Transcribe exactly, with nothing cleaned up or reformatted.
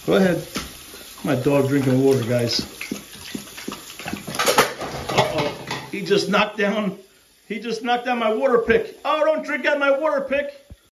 Go ahead. My dog drinking water, guys. Uh-oh. He just knocked down, he just knocked down my water pick. Oh, don't drink out my water pick.